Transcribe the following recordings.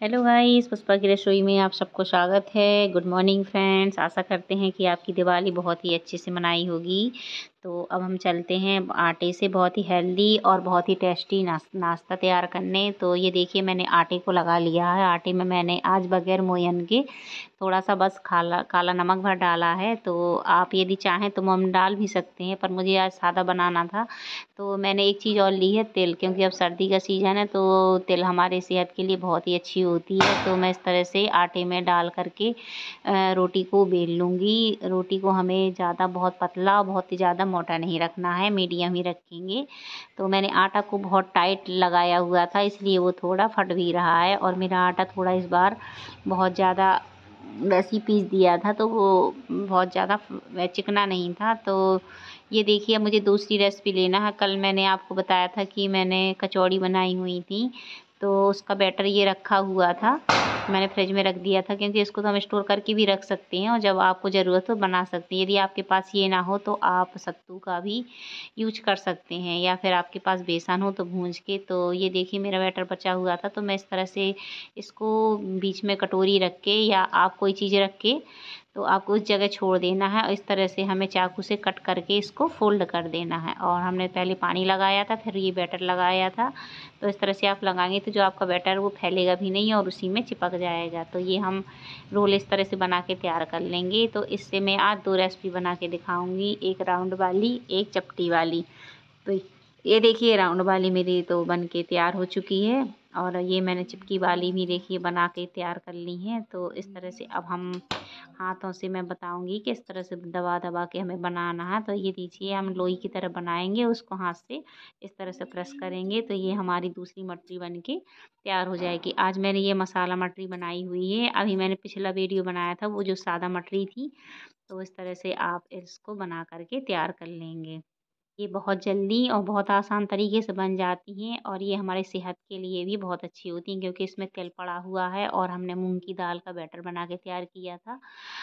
Hello guys, Pushpa की रसोई में आप सबको स्वागत है। Good morning friends. आशा करते हैं कि आपकी दिवाली बहुत ही अच्छे से मनाई होगी। तो अब हम चलते हैं आटे से बहुत ही हेल्दी और बहुत ही टेस्टी नाश्ता तैयार करने। तो ये देखिए, मैंने आटे को लगा लिया है। आटे में मैंने आज बगैर मोयन के थोड़ा सा बस काला नमक भर डाला है। तो आप यदि चाहें तो मोम डाल भी सकते हैं, पर मुझे आज सादा बनाना था। तो मैंने एक चीज़ और ली है, तिल, क्योंकि अब सर्दी का सीज़न है तो तिल हमारे सेहत के लिए बहुत ही अच्छी होती है। तो मैं इस तरह से आटे में डाल करके रोटी को बेल लूँगी। रोटी को हमें ज़्यादा बहुत पतला, बहुत ही ज़्यादा मोटा नहीं रखना है, मीडियम ही रखेंगे। तो मैंने आटा को बहुत टाइट लगाया हुआ था, इसलिए वो थोड़ा फट भी रहा है। और मेरा आटा थोड़ा इस बार बहुत ज़्यादा वैसे ही पीस दिया था, तो वो बहुत ज़्यादा चिकना नहीं था। तो ये देखिए, मुझे दूसरी रेसिपी लेना है। कल मैंने आपको बताया था कि मैंने कचौड़ी बनाई हुई थी, तो उसका बैटर ये रखा हुआ था। मैंने फ्रिज में रख दिया था, क्योंकि इसको तो हम स्टोर करके भी रख सकते हैं और जब आपको ज़रूरत हो बना सकते हैं। यदि आपके पास ये ना हो तो आप सत्तू का भी यूज कर सकते हैं, या फिर आपके पास बेसन हो तो भूंज के। तो ये देखिए, मेरा बैटर बचा हुआ था, तो मैं इस तरह से इसको बीच में कटोरी रख के या आप कोई चीज़ रख के तो आपको उस जगह छोड़ देना है। और इस तरह से हमें चाकू से कट करके इसको फोल्ड कर देना है। और हमने पहले पानी लगाया था, फिर ये बैटर लगाया था। तो इस तरह से आप लगाएंगे तो जो आपका बैटर है वो फैलेगा भी नहीं और उसी में चिपक जाएगा। तो ये हम रोल इस तरह से बना के तैयार कर लेंगे। तो इससे मैं आज दो रेसिपी बना के दिखाऊंगी, एक राउंड वाली, एक चपटी वाली। तो ये देखिए, राउंड वाली मेरी तो बन के तैयार हो चुकी है, और ये मैंने चिपकी वाली भी देखिए बना के तैयार कर ली है। तो इस तरह से अब हम हाथों से, मैं बताऊंगी कि इस तरह से दबा दबा के हमें बनाना है। तो ये देखिए, हम लोई की तरह बनाएंगे, उसको हाथ से इस तरह से प्रेस करेंगे तो ये हमारी दूसरी मटरी बन के तैयार हो जाएगी। आज मैंने ये मसाला मटरी बनाई हुई है। अभी मैंने पिछला वीडियो बनाया था वो जो सादा मटरी थी। तो इस तरह से आप इसको बना करके तैयार कर लेंगे। ये बहुत जल्दी और बहुत आसान तरीके से बन जाती हैं, और ये हमारी सेहत के लिए भी बहुत अच्छी होती हैं, क्योंकि इसमें तेल पड़ा हुआ है और हमने मूंग की दाल का बैटर बना के तैयार किया था।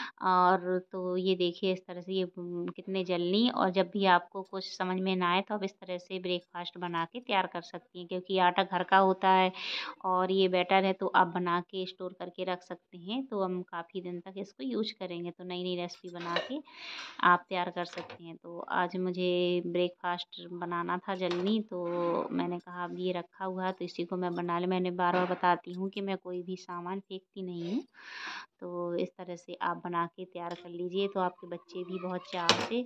और तो ये देखिए, इस तरह से ये कितने जल्दी, और जब भी आपको कुछ समझ में ना आए तो आप इस तरह से ब्रेकफास्ट बना के तैयार कर सकती हैं, क्योंकि ये आटा घर का होता है और ये बैटर है, तो आप बना के स्टोर करके रख सकते हैं। तो हम काफ़ी दिन तक इसको यूज करेंगे। तो नई नई रेसिपी बना के आप तैयार कर सकते हैं। तो आज मुझे ब्रेकफास्ट बनाना था जल्दी, तो मैंने कहा अब ये रखा हुआ है तो इसी को मैं बना ले। मैंने बार बार बताती हूँ कि मैं कोई भी सामान फेंकती नहीं हूँ। तो इस तरह से आप बना के तैयार कर लीजिए, तो आपके बच्चे भी बहुत चाव से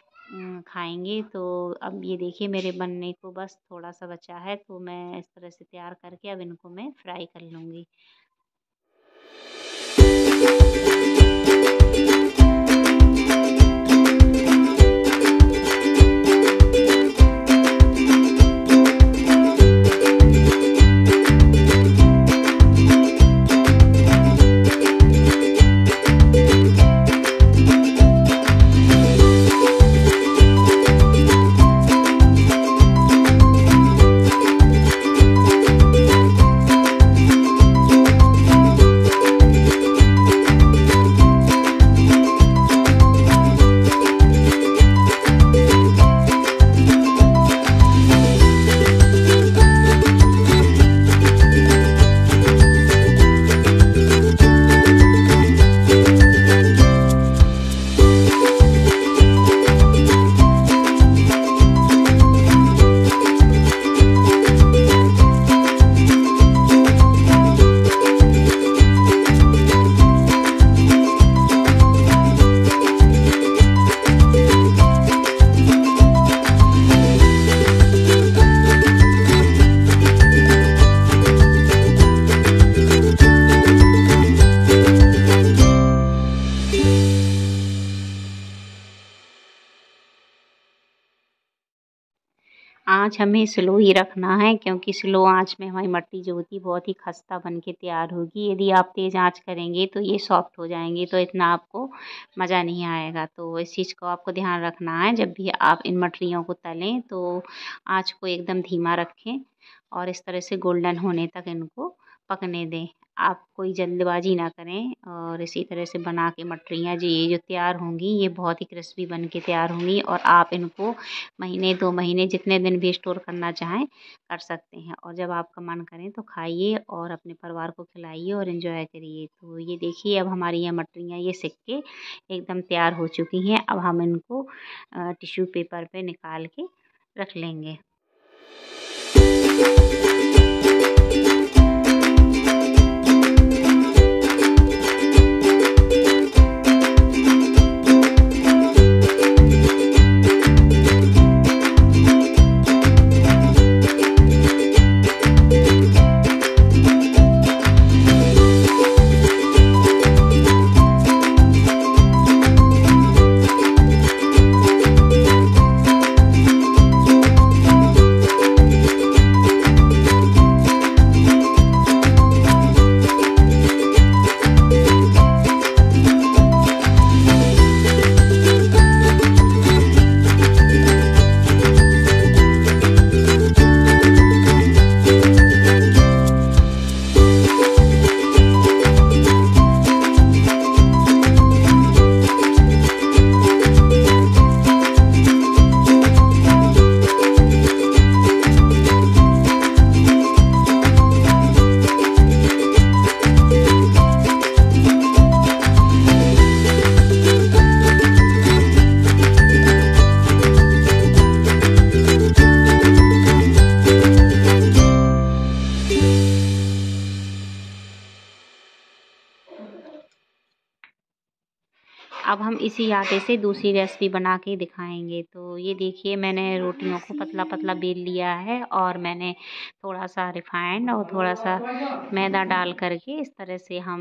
खाएंगे। तो अब ये देखिए, मेरे बनने को बस थोड़ा सा बचा है, तो मैं इस तरह से तैयार करके अब इनको मैं फ्राई कर लूँगी। आँच हमें स्लो ही रखना है, क्योंकि स्लो आँच में हमारी मट्टी जो होती है बहुत ही खस्ता बन के तैयार होगी। यदि आप तेज़ आँच करेंगे तो ये सॉफ्ट हो जाएंगी, तो इतना आपको मज़ा नहीं आएगा। तो इस चीज़ को आपको ध्यान रखना है, जब भी आप इन मटरियों को तलें तो आँच को एकदम धीमा रखें और इस तरह से गोल्डन होने तक इनको पकने दें। आप कोई जल्दबाजी ना करें और इसी तरह से बना के मटरियाँ जो तैयार होंगी ये बहुत ही क्रिस्पी बन के तैयार होंगी और आप इनको महीने 2 महीने जितने दिन भी स्टोर करना चाहें कर सकते हैं। और जब आपका मन करे तो खाइए और अपने परिवार को खिलाइए और एंजॉय करिए। तो ये देखिए अब हमारी ये मटरियाँ ये सिक के एकदम तैयार हो चुकी हैं। अब हम इनको टिश्यू पेपर पे निकाल के रख लेंगे। अब हम इसी आटे से दूसरी रेसिपी बना के दिखाएंगे। तो ये देखिए मैंने रोटियों को पतला पतला बेल लिया है और मैंने थोड़ा सा रिफाइंड और थोड़ा सा मैदा डाल करके इस तरह से हम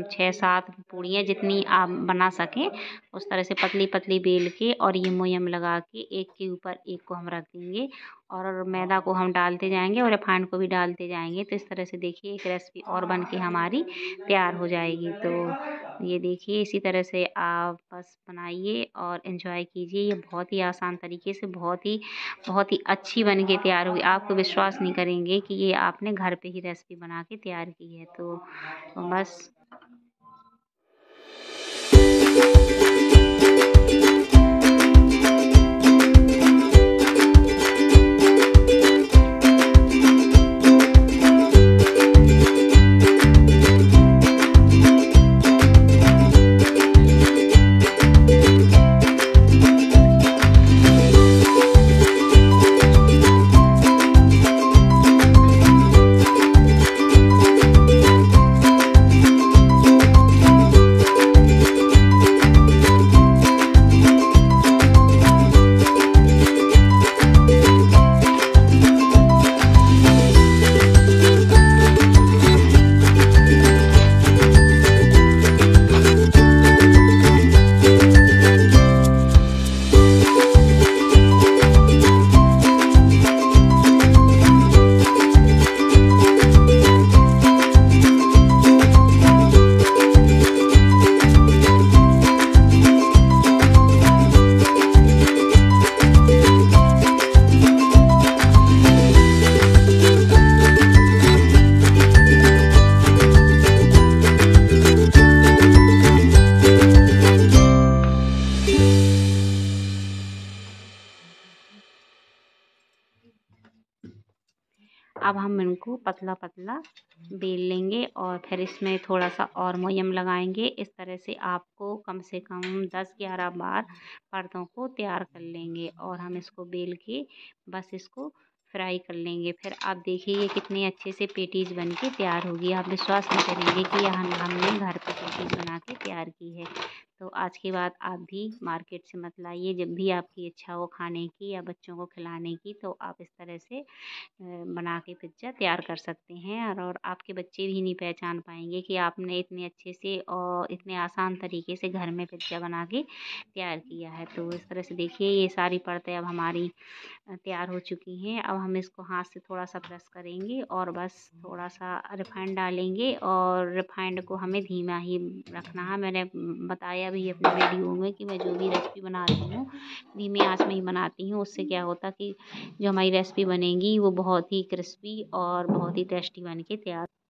6-7 पूड़ियाँ जितनी आप बना सकें उस तरह से पतली पतली बेल के और ये मोयम लगा के एक के ऊपर एक को हम रख देंगे और मैदा को हम डालते जाएंगे और रिफाइंड को भी डालते जाएंगे। तो इस तरह से देखिए एक रेसिपी और बन के हमारी तैयार हो जाएगी। तो ये देखिए इसी तरह से आप बस बनाइए और एंजॉय कीजिए। ये बहुत ही आसान तरीके से बहुत ही अच्छी बन के तैयार हुई। आपको विश्वास नहीं करेंगे कि ये आपने घर पे ही रेसिपी बना के तैयार की है। तो बस अब हम इनको पतला पतला बेल लेंगे और फिर इसमें थोड़ा सा और मोयम लगाएंगे। इस तरह से आपको कम से कम 10-11 बार पर्दों को तैयार कर लेंगे और हम इसको बेल के बस इसको फ्राई कर लेंगे। फिर आप देखिए ये कितने अच्छे से पेटीज बन के तैयार होगी। आप विश्वास नहीं करेंगे कि यह हमने घर पे पेटीज बना के तैयार की है। तो आज के बाद आप भी मार्केट से मत लाइए। जब भी आपकी इच्छा हो खाने की या बच्चों को खिलाने की तो आप इस तरह से बना के पिज्ज़ा तैयार कर सकते हैं और आपके बच्चे भी नहीं पहचान पाएंगे कि आपने इतने अच्छे से और इतने आसान तरीके से घर में पिज्ज़ा बना के तैयार किया है। तो इस तरह से देखिए ये सारी परतें अब हमारी तैयार हो चुकी हैं। अब हम इसको हाथ से थोड़ा सा प्रेस करेंगे और बस थोड़ा सा रिफाइंड डालेंगे और रिफाइंड को हमें धीमा ही रखना है। मैंने बताया भी अपनी वीडियो में कि मैं जो भी रेसिपी बनाती हूँ धीमी आंच में ही बनाती हूँ। उससे क्या होता कि जो हमारी रेसिपी बनेगी वो बहुत ही क्रिस्पी और बहुत ही टेस्टी बन के तैयार